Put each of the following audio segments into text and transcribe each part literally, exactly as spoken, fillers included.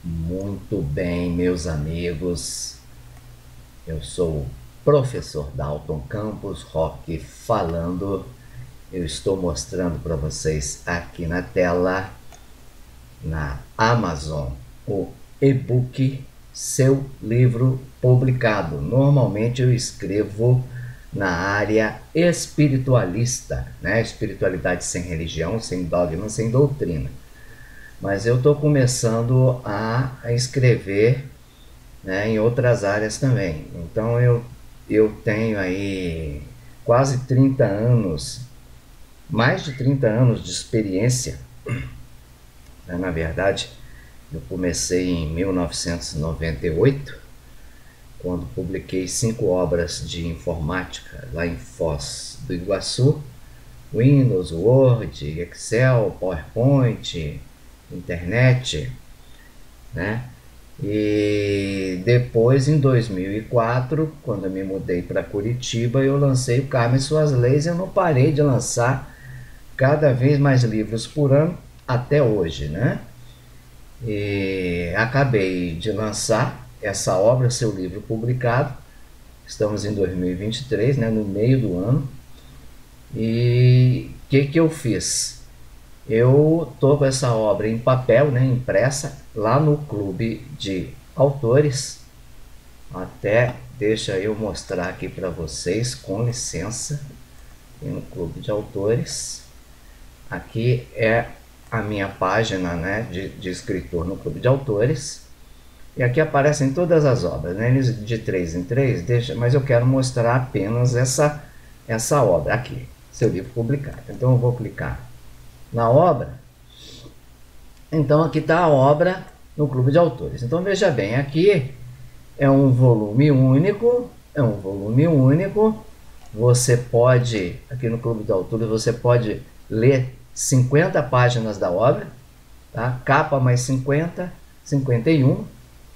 Muito bem, meus amigos. Eu sou o professor Dalton Campos Roque falando. Eu estou mostrando para vocês aqui na tela, na Amazon, o e-book Seu Livro Publicado. Normalmente eu escrevo na área espiritualista, né? Espiritualidade sem religião, sem dogma, sem doutrina. Mas eu estou começando a escrever, né, em outras áreas também. Então eu, eu tenho aí quase trinta anos, mais de trinta anos de experiência. Na verdade, eu comecei em mil novecentos e noventa e oito, quando publiquei cinco obras de informática lá em Foz do Iguaçu: Windows, Word, Excel, PowerPoint, internet, né? E depois, em dois mil e quatro, quando eu me mudei para Curitiba, eu lancei o Carmen e Suas Leis. Eu não parei de lançar cada vez mais livros por ano até hoje, né? E acabei de lançar essa obra, Seu Livro Publicado. Estamos em dois mil e vinte e três, né, no meio do ano. E o que que eu fiz? Eu estou com essa obra em papel, né, impressa, lá no Clube de Autores. Até deixa eu mostrar aqui para vocês, com licença, aqui no Clube de Autores. Aqui é a minha página, né, de, de escritor no Clube de Autores. E aqui aparecem todas as obras, né, de três em três, deixa, mas eu quero mostrar apenas essa, essa obra aqui, Seu Livro Publicado. Então eu vou clicar na obra. Então aqui está a obra no Clube de Autores. Então veja bem, aqui é um volume único, é um volume único. Você pode, aqui no Clube de Autores, você pode ler cinquenta páginas da obra, tá? Capa mais cinquenta, cinquenta e um.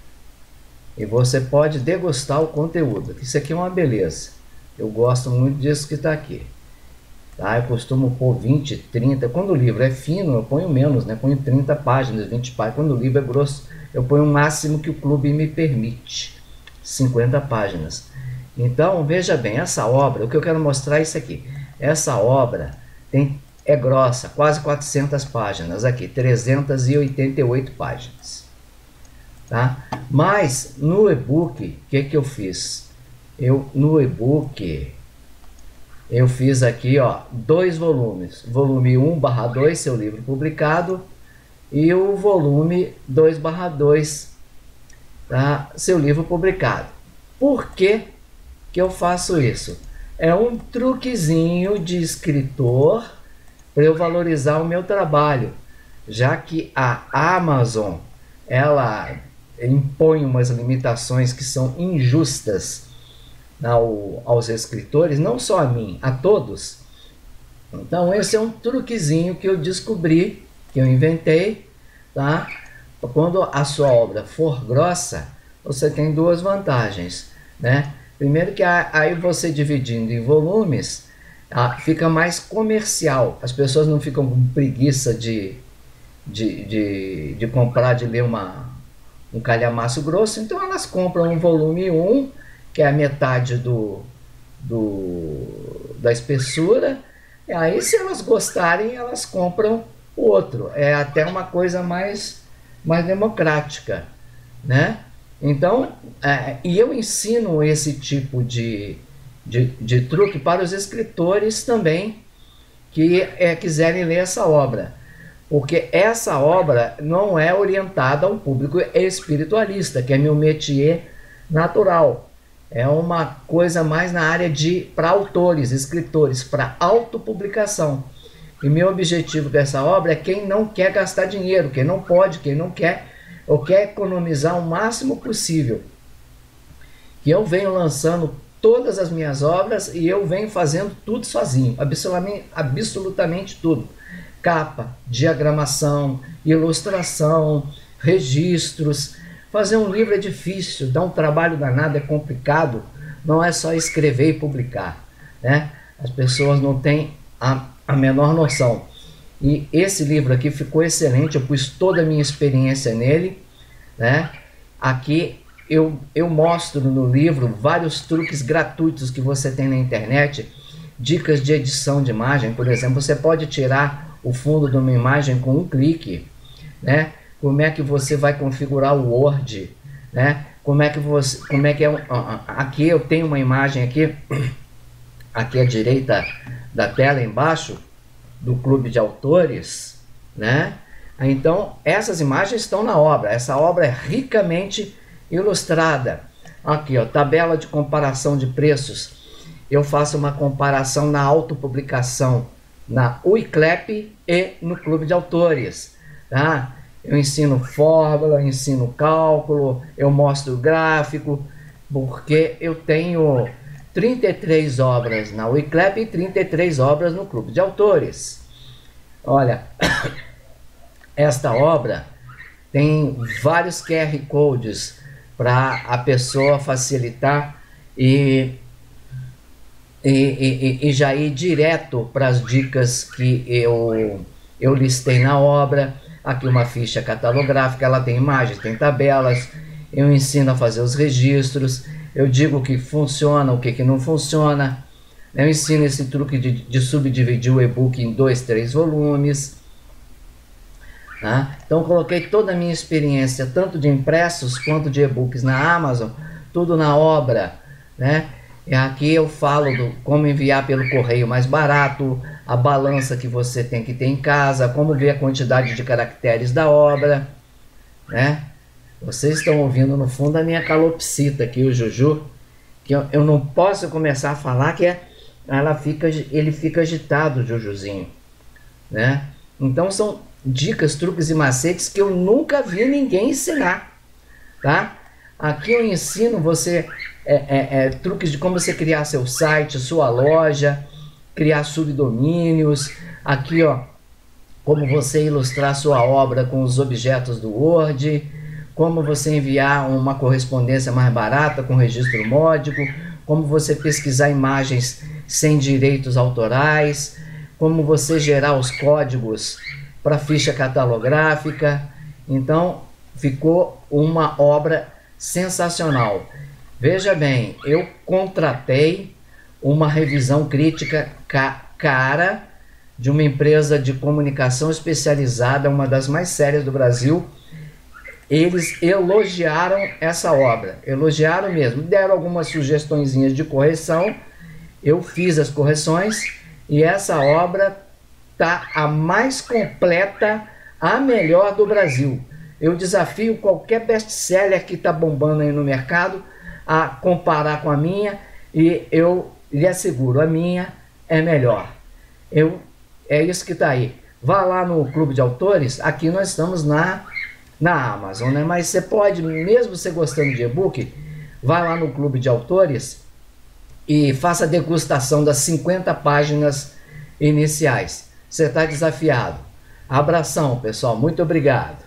E você pode degustar o conteúdo. Isso aqui é uma beleza. Eu gosto muito disso que está aqui. Tá, eu costumo pôr vinte, trinta. Quando o livro é fino, eu ponho menos, né? Ponho trinta páginas, vinte páginas. Quando o livro é grosso, eu ponho o máximo que o clube me permite, cinquenta páginas. Então, veja bem, essa obra, o que eu quero mostrar é isso aqui. Essa obra tem, é grossa, quase quatrocentas páginas, aqui, trezentas e oitenta e oito páginas. Tá? Mas, no e-book, o que que eu fiz? Eu, no e-book... Eu fiz aqui, ó, dois volumes, volume um barra dois, Seu Livro Publicado, e o volume dois barra dois, tá? Seu Livro Publicado. Por que que eu faço isso? É um truquezinho de escritor para eu valorizar o meu trabalho, já que a Amazon, ela impõe umas limitações que são injustas Ao, aos escritores, não só a mim, a todos. Então esse é um truquezinho que eu descobri, que eu inventei, tá? Quando a sua obra for grossa, você tem duas vantagens, né? Primeiro que aí você dividindo em volumes, fica mais comercial, as pessoas não ficam com preguiça de, de, de, de comprar, de ler uma, um calhamaço grosso, então elas compram um volume um, que é a metade do, do, da espessura, e aí se elas gostarem, elas compram o outro. É até uma coisa mais, mais democrática, né? Então, é, e eu ensino esse tipo de, de, de truque para os escritores também, que é, quiserem ler essa obra. Porque essa obra não é orientada a um público espiritualista, que é meu métier natural. É uma coisa mais na área de para autores, escritores, para autopublicação. E meu objetivo dessa obra é quem não quer gastar dinheiro, quem não pode, quem não quer, ou quer economizar o máximo possível. E eu venho lançando todas as minhas obras e eu venho fazendo tudo sozinho, absolutamente, absolutamente tudo. Capa, diagramação, ilustração, registros. Fazer um livro é difícil, dá um trabalho danado, é complicado, não é só escrever e publicar, né? As pessoas não têm a, a menor noção. E esse livro aqui ficou excelente, eu pus toda a minha experiência nele, né? Aqui eu, eu mostro no livro vários truques gratuitos que você tem na internet, dicas de edição de imagem. Por exemplo, você pode tirar o fundo de uma imagem com um clique, né? Como é que você vai configurar o Word, né? Como é que você, como é que é, aqui eu tenho uma imagem aqui, aqui à direita da tela embaixo, do clube de autores, né? Então, essas imagens estão na obra. Essa obra é ricamente ilustrada. Aqui, ó, tabela de comparação de preços. Eu faço uma comparação na autopublicação, na Wiclap e no clube de autores, tá? Eu ensino fórmula, ensino cálculo, eu mostro gráfico, porque eu tenho trinta e três obras na Wiclap e trinta e três obras no clube de autores. Olha, esta obra tem vários Q R codes para a pessoa facilitar e, e, e, e já ir direto para as dicas que eu, eu listei na obra. Aqui uma ficha catalográfica, ela tem imagens, tem tabelas, eu ensino a fazer os registros, eu digo o que funciona, o que, que não funciona, eu ensino esse truque de, de subdividir o e-book em dois, três volumes. Tá? Então coloquei toda a minha experiência, tanto de impressos quanto de e-books na Amazon, tudo na obra, né? E aqui eu falo do como enviar pelo correio mais barato, a balança que você tem que ter em casa, como ver a quantidade de caracteres da obra, né? Vocês estão ouvindo no fundo a minha calopsita aqui, o Juju, que eu, eu não posso começar a falar que é, ela fica, ele fica agitado, o Jujuzinho, né? Então são dicas, truques e macetes que eu nunca vi ninguém ensinar, tá? Aqui eu ensino você é, é, é, truques de como você criar seu site, sua loja, criar subdomínios. Aqui, ó, como você ilustrar sua obra com os objetos do Word, como você enviar uma correspondência mais barata com registro módico, como você pesquisar imagens sem direitos autorais, como você gerar os códigos para ficha catalográfica. Então, ficou uma obra sensacional. Veja bem, eu contratei uma revisão crítica ca cara de uma empresa de comunicação especializada, uma das mais sérias do Brasil. Eles elogiaram essa obra, elogiaram mesmo, deram algumas sugestõezinhas de correção, eu fiz as correções e essa obra tá a mais completa, a melhor do Brasil. Eu desafio qualquer best-seller que está bombando aí no mercado a comparar com a minha e eu lhe asseguro, a minha é melhor. Eu, é isso que está aí. Vá lá no Clube de Autores, aqui nós estamos na, na Amazon, né? Mas você pode, mesmo você gostando de e-book, vá lá no Clube de Autores e faça a degustação das cinquenta páginas iniciais. Você está desafiado. Abração, pessoal. Muito obrigado.